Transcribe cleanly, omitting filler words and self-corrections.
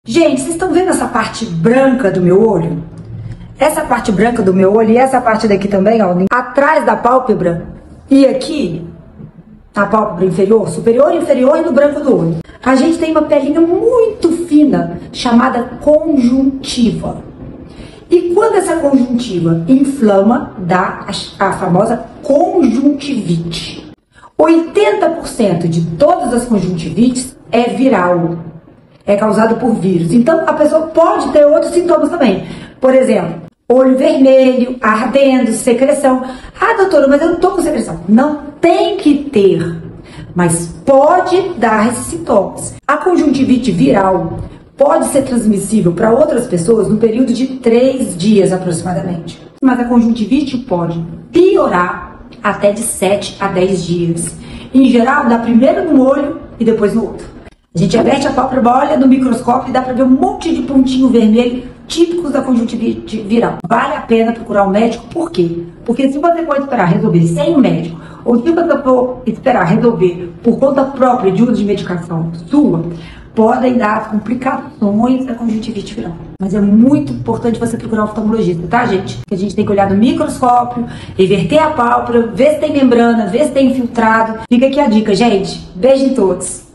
Gente, vocês estão vendo essa parte branca do meu olho? Essa parte branca do meu olho e essa parte daqui também, ó, atrás da pálpebra e aqui, na pálpebra inferior, superior, inferior e no branco do olho. A gente tem uma pelinha muito fina chamada conjuntiva. E quando essa conjuntiva inflama, dá a famosa conjuntivite. 80% de todas as conjuntivites é viral, é causado por vírus. Então a pessoa pode ter outros sintomas também. Por exemplo, olho vermelho, ardendo, secreção. Ah, doutora, mas eu não tô com secreção. Não tem que ter, mas pode dar esses sintomas. A conjuntivite viral pode ser transmissível para outras pessoas no período de 3 dias aproximadamente. Mas a conjuntivite pode piorar até de 7 a 10 dias. Em geral, dá primeiro no olho e depois no outro. A gente averte a pálpebra, olha no microscópio e dá para ver um monte de pontinho vermelho típicos da conjuntivite viral. Vale a pena procurar um médico, por quê? Porque se você for esperar resolver sem um médico, ou se você for esperar resolver por conta própria de uso de medicação sua, podem dar complicações da conjuntivite viral. Mas é muito importante você procurar um oftalmologista, tá, gente? Porque a gente tem que olhar no microscópio, reverter a pálpebra, ver se tem membrana, ver se tem infiltrado. Fica aqui a dica, gente. Beijo em todos.